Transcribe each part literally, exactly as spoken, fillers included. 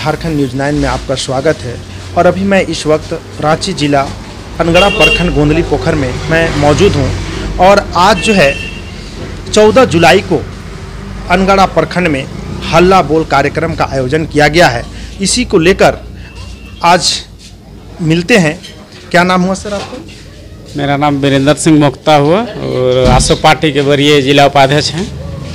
Jharkhand news nine में आपका स्वागत है। और अभी मैं इस वक्त रांची जिला अनगड़ा प्रखंड गोंदली पोखर में मैं मौजूद हूं। और आज जो है चौदह जुलाई को अनगड़ा प्रखंड में हल्ला बोल कार्यक्रम का आयोजन किया गया है। इसी को लेकर आज मिलते हैं। क्या नाम हुआ सर आपका? मेरा नाम वीरेंद्र सिंह मुक्ता हुआ और आसो पार्टी के वरीय जिला उपाध्यक्ष हैं।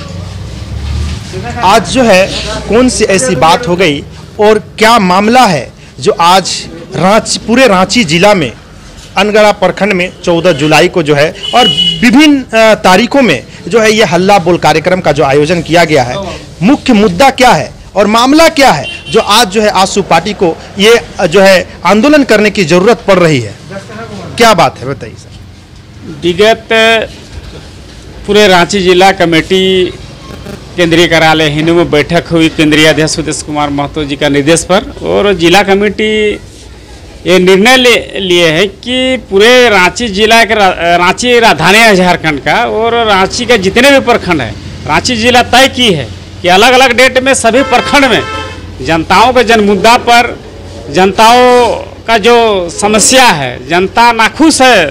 आज जो है कौन सी ऐसी बात हो गई और क्या मामला है जो आज रांची पूरे रांची जिला में अनगड़ा प्रखंड में चौदह जुलाई को जो है और विभिन्न तारीखों में जो है ये हल्ला बोल कार्यक्रम का जो आयोजन किया गया है, मुख्य मुद्दा क्या है और मामला क्या है जो आज जो है आसू पार्टी को ये जो है आंदोलन करने की जरूरत पड़ रही है? क्या बात है बताइए सर। विगत पूरे रांची जिला कमेटी केंद्रीय कार्यालय हिंदू में बैठक हुई केंद्रीय अध्यक्ष सुदेश कुमार महतो जी का निर्देश पर, और जिला कमेटी ये निर्णय ले लिए है कि पूरे रांची जिला के रांची राजधानी है झारखंड का, और रांची के जितने भी प्रखंड हैं रांची जिला तय की है कि अलग अलग डेट में सभी प्रखंड में जनताओं के जन मुद्दा पर जनताओं का जो समस्या है, जनता नाखुश है,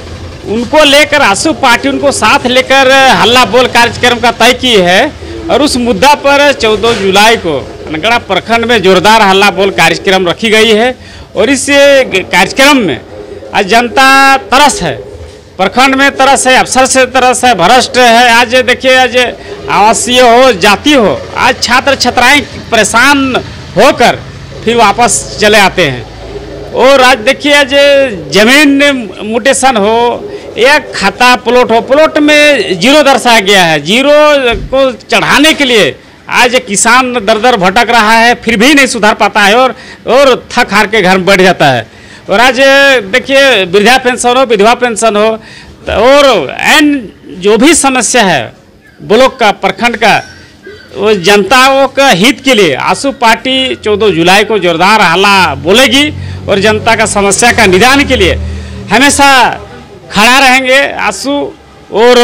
उनको लेकर आसू पार्टी उनको साथ लेकर हल्ला बोल कार्यक्रम का तय की है। और उस मुद्दा पर चौदह जुलाई को अनगड़ा प्रखंड में जोरदार हल्ला बोल कार्यक्रम रखी गई है। और इस कार्यक्रम में आज जनता तरस है, प्रखंड में तरस है, अफसर से तरस है, भ्रष्ट है। आज देखिए, आज आवासीय हो जाति हो, आज छात्र छात्राएं परेशान होकर फिर वापस चले आते हैं। और आज देखिए, आज जमीन म्यूटेशन हो या खाता प्लॉट हो, प्लॉट में जीरो दर्शाया गया है। जीरो को चढ़ाने के लिए आज किसान दर दर भटक रहा है, फिर भी नहीं सुधार पाता है और और थक हार के घर में बैठ जाता है। और आज देखिए, वृद्धा पेंशन हो, विधवा पेंशन हो, और एन जो भी समस्या है ब्लॉक का, प्रखंड का, वो जनताओं का हित के लिए आसू पार्टी चौदह जुलाई को जोरदार हल्ला बोलेगी और जनता का समस्या का निदान के लिए हमेशा खड़ा रहेंगे आसू। और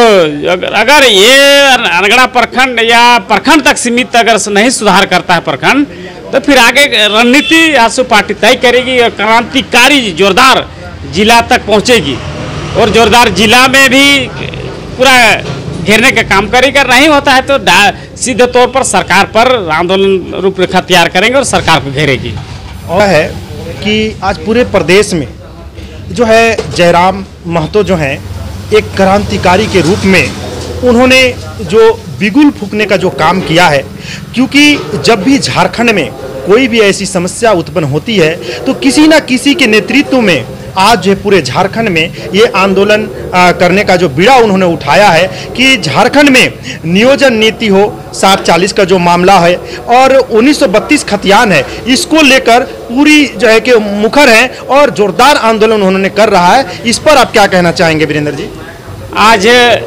अगर ये अनगड़ा प्रखंड या प्रखंड तक सीमित अगर नहीं सुधार करता है प्रखंड, तो फिर आगे रणनीति आसू पार्टी तय करेगी और क्रांतिकारी जोरदार जिला तक पहुंचेगी और जोरदार जिला में भी पूरा घेरने का काम करेगा। नहीं होता है तो सीधे तौर पर सरकार पर आंदोलन रूपरेखा तैयार करेंगे और सरकार को घेरेगी। और है कि आज पूरे प्रदेश में जो है जयराम महतो जो हैं एक क्रांतिकारी के रूप में उन्होंने जो बिगुल फूंकने का जो काम किया है, क्योंकि जब भी झारखंड में कोई भी ऐसी समस्या उत्पन्न होती है तो किसी न किसी के नेतृत्व में आज जो पूरे झारखंड में ये आंदोलन आ, करने का जो बीड़ा उन्होंने उठाया है कि झारखंड में नियोजन नीति हो साठ चालीस का जो मामला है और उन्नीस सौ बत्तीस खतियान है, इसको लेकर पूरी जो है कि मुखर है और जोरदार आंदोलन उन्होंने कर रहा है। इस पर आप क्या कहना चाहेंगे वीरेंद्र जी? आज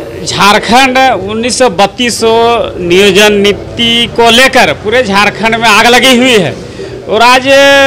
झारखंड उन्नीस सौ बत्तीस नियोजन नीति को लेकर पूरे झारखंड में आग लगी हुई है। और आज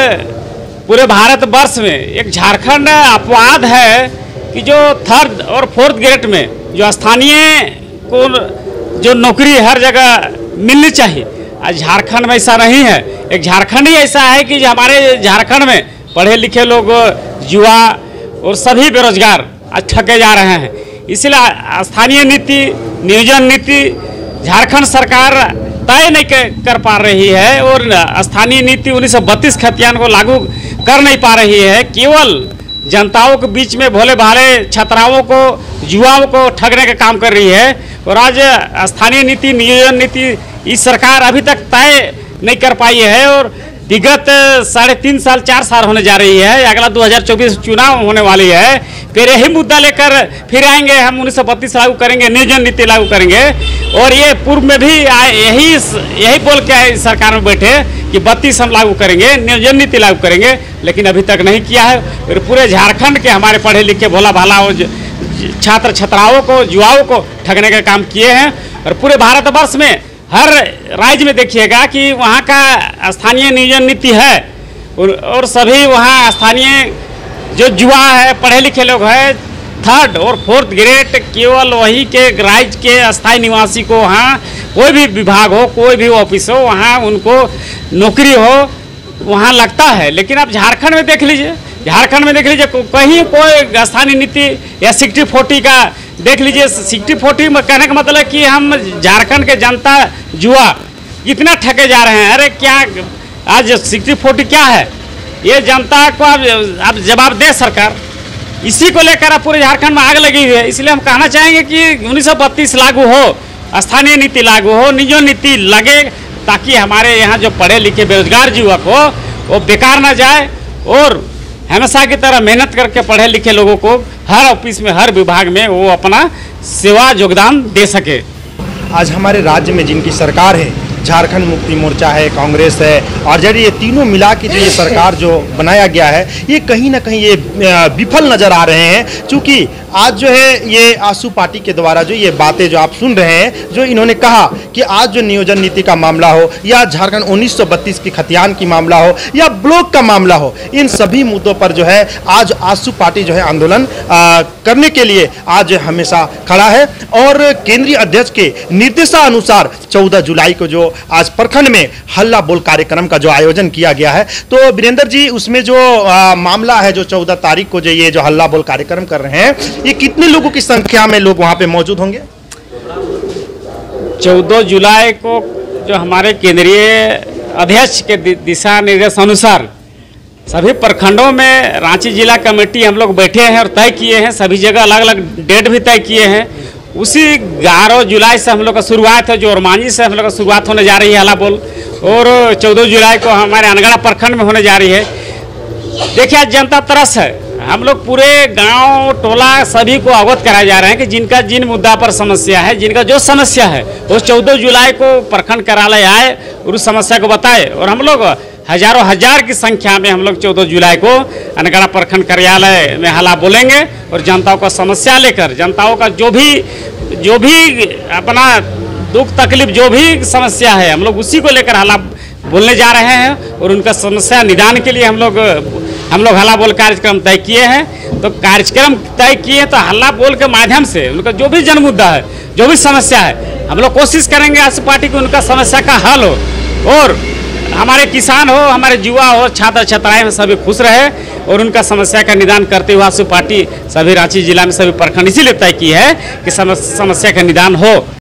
पूरे भारत वर्ष में एक झारखंड अपवाद है कि जो थर्ड और फोर्थ ग्रेड में जो स्थानीय को जो नौकरी हर जगह मिलनी चाहिए, आज झारखंड में ऐसा नहीं है। एक झारखंड ही ऐसा है कि हमारे झारखंड में पढ़े लिखे लोग, युवा और सभी बेरोजगार आज ठगे जा रहे हैं। इसलिए स्थानीय नीति, नियोजन नीति झारखंड सरकार तय नहीं कर पा रही है और स्थानीय नीति उन्नीस सौ बत्तीस खतियान को लागू कर नहीं पा रही है। केवल जनताओं के बीच में भोले भाले छात्राओं को, युवाओं को ठगने का काम कर रही है। और आज स्थानीय नीति, नियोजन नीति इस सरकार अभी तक तय नहीं कर पाई है। और विगत साढ़े तीन साल चार साल होने जा रही है, अगला दो हज़ार चौबीस चुनाव होने वाली है, फिर यही मुद्दा लेकर फिर आएंगे, हम उन्नीस सौ बत्तीस लागू करेंगे, नियोजन नीति लागू करेंगे। और ये पूर्व में भी यही यही बोल के आए सरकार में बैठे कि बत्तीस हम लागू करेंगे, नियोजन नीति लागू करेंगे, लेकिन अभी तक नहीं किया है। फिर पूरे झारखंड के हमारे पढ़े लिखे भोला भाला और छात्र छात्राओं को, युवाओं को ठगने का काम किए हैं। और पूरे भारतवर्ष में हर राज्य में देखिएगा कि वहाँ का स्थानीय नियोजन नीति है और, और सभी वहाँ स्थानीय जो युवा है, पढ़े लिखे लोग हैं, थर्ड और फोर्थ ग्रेड केवल वही के राज्य के स्थायी निवासी को वहाँ कोई भी विभाग हो, कोई भी ऑफिस हो, वहाँ उनको नौकरी हो, वहाँ लगता है, लेकिन आप झारखंड में देख लीजिए, झारखंड में देख लीजिए कहीं कोई स्थानीय नीति या सिक्सटी फोर्टी का देख लीजिए। सिक्सटी फोर्टी में कहने का मतलब कि हम झारखंड के जनता युवा इतना ठगे जा रहे हैं। अरे क्या आज सिक्सटी फोर्टी क्या है, ये जनता को अब अब जवाब दे सरकार। इसी को लेकर अब पूरे झारखंड में आग लगी हुई है। इसलिए हम कहना चाहेंगे कि उन्नीस सौ बत्तीस लागू हो, स्थानीय नीति लागू हो, निजो नीति लगे, ताकि हमारे यहाँ जो पढ़े लिखे बेरोजगार युवक हो वो बेकार ना जाए और हमेशा की तरह मेहनत करके पढ़े लिखे लोगों को हर ऑफिस में, हर विभाग में वो अपना सेवा योगदान दे सके। आज हमारे राज्य में जिनकी सरकार है, झारखंड मुक्ति मोर्चा है, कांग्रेस है और जब ये तीनों मिला के जो ये सरकार जो बनाया गया है, ये कहीं ना कहीं ये विफल नज़र आ रहे हैं। चूँकि आज जो है ये आसू पार्टी के द्वारा जो ये बातें जो आप सुन रहे हैं, जो इन्होंने कहा कि आज जो नियोजन नीति का मामला हो या झारखंड उन्नीस सौ बत्तीस की खतियान की मामला हो या ब्लॉक का मामला हो, इन सभी मुद्दों पर जो है आज आसू पार्टी जो है आंदोलन आ, करने के लिए आज हमेशा खड़ा है। और केंद्रीय अध्यक्ष के निर्देशानुसार चौदह जुलाई को जो आज प्रखंड में हल्ला बोल कार्यक्रम का जो आयोजन किया गया है, तो वीरेंद्र जी उसमें जो आ, मामला है, जो चौदह तारीख को जो ये जो हल्ला बोल कार्यक्रम कर रहे हैं, ये कितने लोगों की संख्या में लोग वहां पे मौजूद होंगे? चौदह जुलाई को जो हमारे केंद्रीय अध्यक्ष के दिशा निर्देश अनुसार सभी प्रखंडों में रांची जिला कमेटी हम लोग बैठे हैं और तय किए हैं, सभी जगह अलग अलग डेट भी तय किए हैं। उसी ग्यारह जुलाई से हम लोग का शुरुआत है, जो ओरमांझी से हम लोग का शुरुआत होने जा रही है हल्ला बोल, और चौदह जुलाई को हमारे अनगढ़ा प्रखंड में होने जा रही है। देखिए आज जनता तरस है, हम लोग पूरे गांव टोला सभी को अवगत कराया जा रहे हैं कि जिनका जिन मुद्दा पर समस्या है, जिनका जो समस्या है, वो चौदह जुलाई को प्रखंड कार्यालय आए और उस समस्या को बताए। और हम लोग हजारों हजार की संख्या में हम लोग चौदह जुलाई को अनगढ़ा प्रखंड कार्यालय में हल्ला बोलेंगे और जनताओं का समस्या लेकर, जनताओं का जो भी जो भी अपना दुख तकलीफ जो भी समस्या है, हम लोग उसी को लेकर हल्ला बोलने जा रहे हैं। और उनका समस्या निदान के लिए हम लोग हम लोग हल्ला बोल कार्यक्रम तय किए हैं। तो कार्यक्रम तय किए तो हल्ला बोल के माध्यम से उनका जो भी जन मुद्दा है, जो भी समस्या है, हम लोग कोशिश करेंगे आसू पार्टी को उनका समस्या का हल हो और हमारे किसान हो, हमारे युवा हो, छात्र छात्राएं हो, सभी खुश रहे और उनका समस्या का निदान करते हुए आसू पार्टी सभी रांची जिला में सभी प्रखंड इसीलिए तय की है कि समस्या का निदान हो।